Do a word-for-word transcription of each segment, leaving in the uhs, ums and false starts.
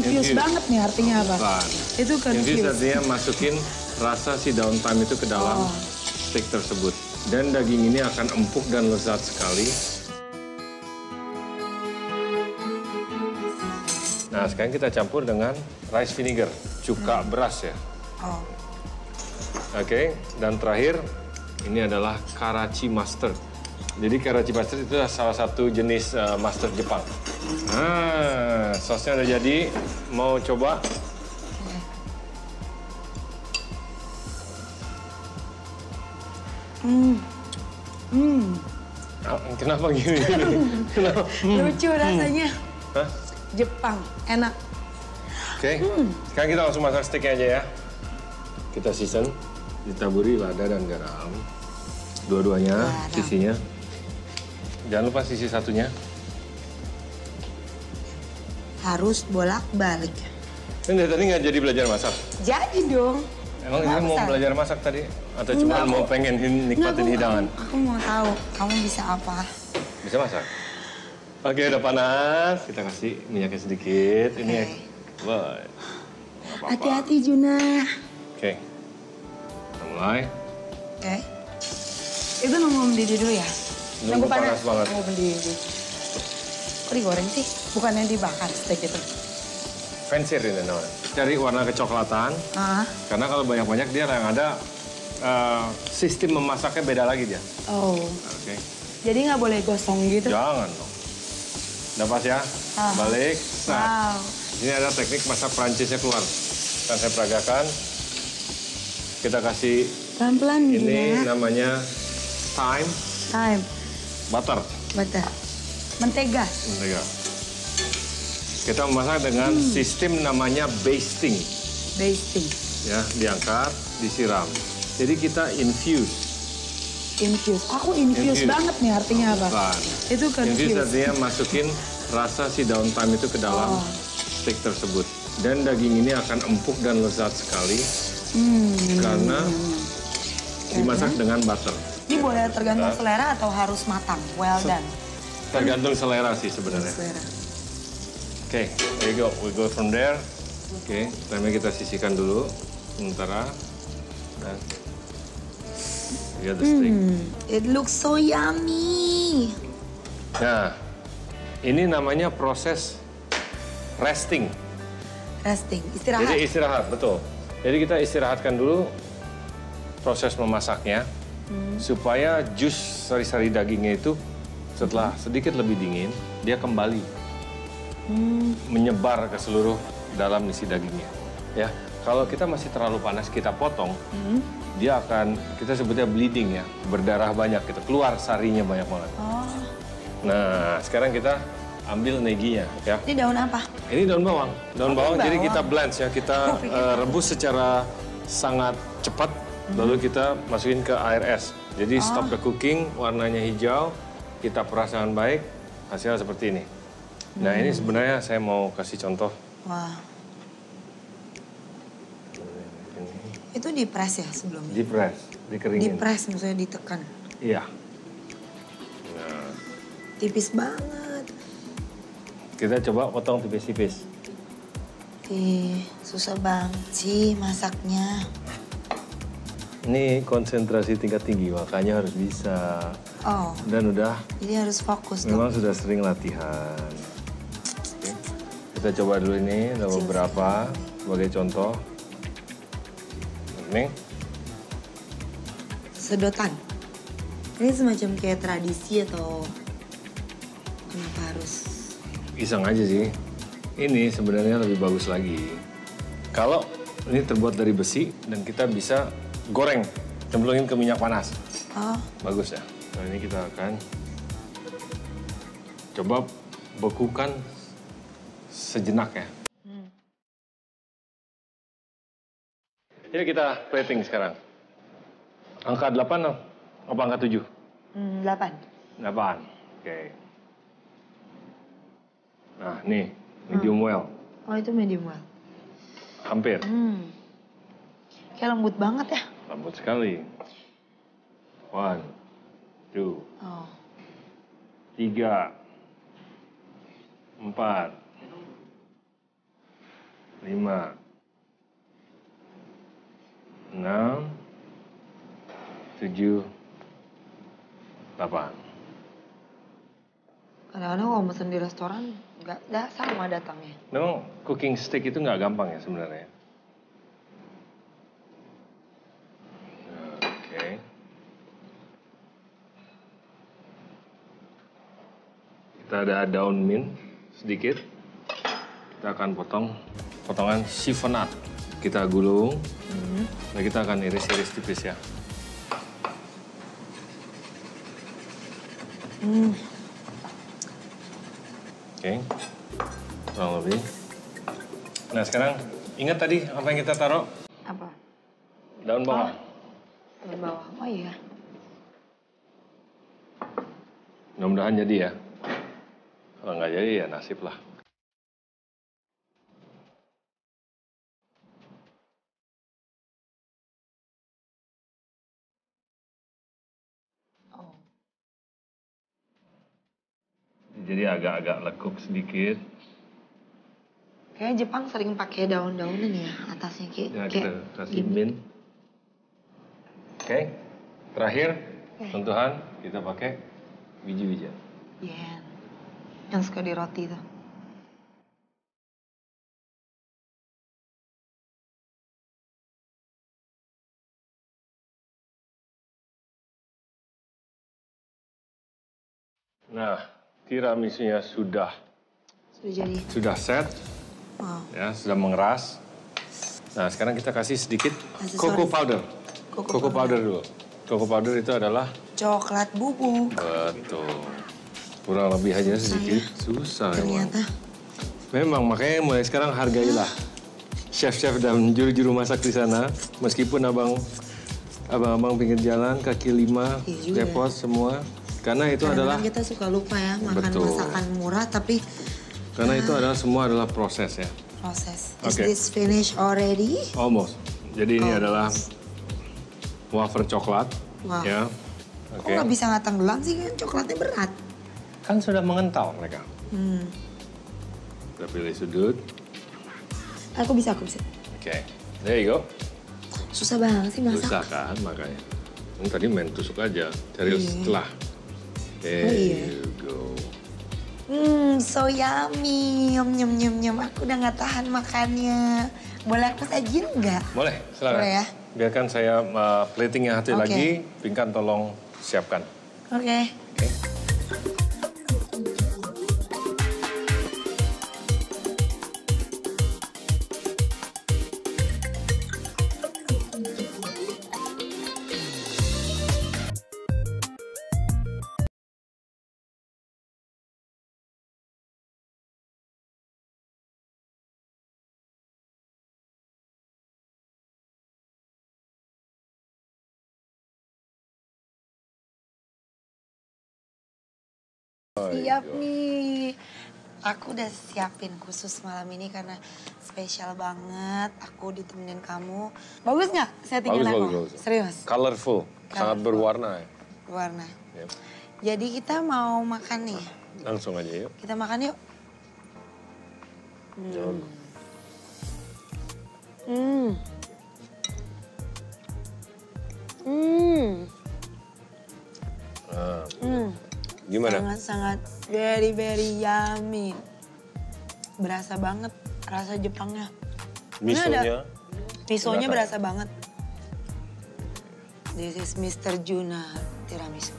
Infuse banget nih artinya apa? Bukan. Itu confuse. Infuse artinya masukin rasa si daun thyme itu ke dalam oh. steak tersebut. Dan daging ini akan empuk dan lezat sekali. Nah, sekarang kita campur dengan rice vinegar, cuka hmm. beras ya. Oh. Oke, okay. Dan terakhir ini adalah karachi mustard. Jadi karachi mustard itu salah satu jenis uh, mustard Jepang. Nah, sausnya udah jadi. Mau coba? Hmm. Hmm. Kenapa gini? Kenapa? Lucu rasanya. Hah? Jepang, enak. Oke, okay. hmm. Sekarang kita langsung masak steaknya aja ya. Kita season, ditaburi lada dan garam. Dua-duanya, sisinya. Jangan lupa sisi satunya. Harus bolak-balik. Kan dari tadi nggak jadi belajar masak? Jadi dong. Emang ini mau belajar masak tadi? Atau cuma mau pengen nikmatin Nggak, hidangan? Aku, aku mau tahu, kamu bisa apa? Bisa masak? Oke, udah panas. Kita kasih minyaknya sedikit. Okay. Ini, wah. Hati-hati, Juna. Oke. Kita mulai. Oke. Okay. Itu nunggu mendidih dulu ya? Nunggu panas, panas banget. Nunggu mendidih. Kok digoreng sih? Bukannya dibakar steak itu? Fancier ini namanya. Cari warna kecoklatan. Uh. Karena kalau banyak-banyak dia yang ada uh, sistem memasaknya beda lagi dia. Oh. Oke. Okay. Jadi nggak boleh gosong gitu? Jangan dong. Udah pas ya? Uh. Balik. Nah, wow. Ini ada teknik masak Prancisnya keluar. Akan saya peragakan. Kita kasih pelan-pelan ini ya. Namanya thyme. Thyme. Butter. Butter. Mentega. Mentega. Kita memasak dengan hmm. sistem namanya basting. Basting. Ya, diangkat, disiram. Jadi kita infuse. Infuse. Aku infuse, infuse. banget nih artinya apa? Bukan. Itu confuse. Infuse artinya masukin rasa si daun thyme itu ke dalam oh. steak tersebut. Dan daging ini akan empuk dan lezat sekali. Hmm. Karena dimasak karena? dengan butter. Ini boleh tergantung nah. selera atau harus matang? Well done. Tergantung selera sih sebenarnya. Selera. Oke, okay, there you go. We go from there. Oke, okay, thyme kita sisihkan dulu sementara. Dan lihat the steak. Hmm, it looks so yummy. Nah, ini namanya proses resting. Resting, istirahat. Jadi istirahat, betul. Jadi kita istirahatkan dulu proses memasaknya hmm. supaya jus sari-sari dagingnya itu setelah sedikit lebih dingin dia kembali. Hmm. menyebar ke seluruh dalam isi dagingnya. Ya, kalau kita masih terlalu panas kita potong, hmm. dia akan kita sebutnya bleeding ya, berdarah banyak gitu, keluar sarinya banyak banget. Oh. Nah, sekarang kita ambil neginya ya. Ini daun apa? Ini daun bawang. Daun oh, bawang, bawang jadi kita blend ya, kita uh, rebus secara sangat cepat, hmm. lalu kita masukin ke air es. Jadi oh. stop the cooking, warnanya hijau, kita peras dengan baik, hasilnya seperti ini. Nah, hmm. ini sebenarnya saya mau kasih contoh. Wah. Itu dipres ya sebelumnya? Dipres, dikeringin. Dipres, maksudnya ditekan? Iya. Nah. Tipis banget. Kita coba potong tipis-tipis. Ih, susah banget sih masaknya. Ini konsentrasi tingkat tinggi, makanya harus bisa. Oh. Dan udah. Jadi harus fokus. Memang tuh. sudah sering latihan. Kita coba dulu ini, ada beberapa sebagai contoh. Ini. Sedotan. Ini semacam kayak tradisi atau kenapa harus? Iseng aja sih. Ini sebenarnya lebih bagus lagi. Kalau ini terbuat dari besi dan kita bisa goreng, cemplungin ke minyak panas. Oh. Bagus ya. Nah ini kita akan coba bekukan sejenak ya. Hmm. Ini kita plating sekarang. Angka delapan apa angka tujuh? Hmm, delapan. delapan. Oke. Okay. Nah, nih medium hmm. well. Oh, itu medium well. Hampir. Hmm. Kayak lembut banget ya? Lembut sekali. One, two, oh. tiga, empat, lima, enam, tujuh, delapan. Kadang-kadang kalau mesen di restoran nggak nggak sama datangnya. Memang cooking steak itu nggak gampang ya sebenarnya. Oke. Kita ada daun mint sedikit. Kita akan potong potongan chiffonat. Kita gulung. Hmm. Nah, kita akan iris-iris tipis ya. Hmm. Oke, kurang lebih. Nah sekarang ingat tadi apa yang kita taruh? Apa? Daun bawang. Oh, daun bawang, oh iya. Mudah-mudahan jadi ya. Kalau nggak jadi ya nasib lah. Oh. Jadi agak-agak lekuk sedikit. Kayaknya Jepang sering pakai daun-daunan ya atasnya kayak. Ya, kayak kita kasih mint. Oke, terakhir okay. sentuhan kita pakai biji-bijian. Iya, yang suka di roti tuh. Nah, tiramisunya sudah sudah jadi. Sudah set. Wow. Ya, sudah mengeras. Nah, sekarang kita kasih sedikit cocoa powder. Cocoa, cocoa powder. powder dulu. Cocoa powder itu adalah coklat bubuk. Betul. Kurang lebih aja sedikit. Susah ternyata. Memang. Memang makanya mulai sekarang hargailah chef-chef dan juru-juru masak di sana. Meskipun abang abang-abang pinggir jalan, kaki lima, iya repot semua. Karena itu Kadang-kadang adalah kita suka lupa ya makan betul. masakan murah tapi karena uh, itu adalah semua adalah proses ya. Proses. Is Okay. this finished already? Almost. Jadi ini Almost. adalah wafer coklat. Wow. Ya. Kok Oke. nggak bisa nggak tenggelam sih, kan coklatnya berat. Kan sudah mengental mereka. Hmm. Kita pilih sudut. Aku bisa, aku bisa. Oke. There you go. Susah banget sih masak. Susah kan makanya. Ini tadi main tusuk aja. Cari Iya. setelah. There Oh, iya. you go. Hmm, so yummy. Nyum, nyum, nyum, nyum. Aku udah nggak tahan makannya. Boleh aku sajin nggak? Boleh, silakan. Boleh ya? Biarkan saya uh, platingnya satu Oke. lagi. Pinkan tolong siapkan. Oke. Okay. Oke. Siap nih. Aku udah siapin khusus malam ini karena spesial banget. Aku ditemenin kamu. Bagus nggak settingan Bagus, aku? bagus, bagus. Serius? Colorful, sangat Colorful. berwarna. Ya. Warna. Yep. Jadi kita mau makan nih. Langsung aja yuk. Kita makan yuk. Hmm. Hmm. Hmm. Nah, Hmm. gimana? Sangat-sangat very very yummy. Berasa banget rasa Jepangnya. Ini Misonya? ada, misonya berasa. berasa banget. This is mister Juna tiramisu.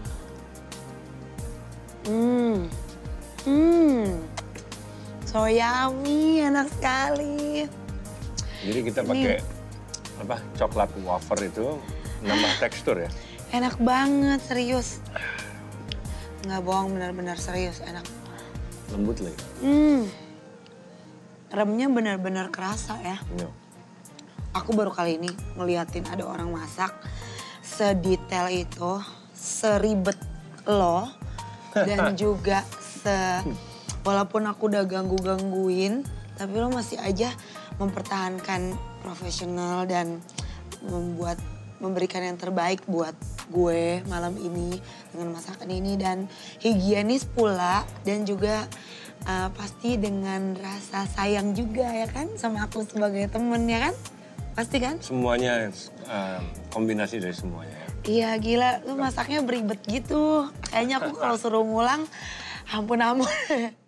Hmm. Hmm. So yummy, enak sekali. Jadi kita pakai apa? Coklat wafer itu nambah tekstur ya? Enak banget, serius. Nggak bohong, benar-benar serius, enak. Lembut lagi. Hmm. Remnya benar-benar kerasa ya. Iya. Aku baru kali ini ngeliatin ada orang masak sedetail itu, seribet lo, dan juga se... Walaupun aku udah ganggu-gangguin, tapi lo masih aja mempertahankan profesional dan membuat memberikan yang terbaik buat gue malam ini dengan masakan ini dan higienis pula dan juga uh, pasti dengan rasa sayang juga ya kan sama aku sebagai temen ya kan? Pasti kan? Semuanya uh, kombinasi dari semuanya. Iya gila, lu masaknya beribet gitu. Kayaknya aku kalau suruh ngulang, ampun ampun.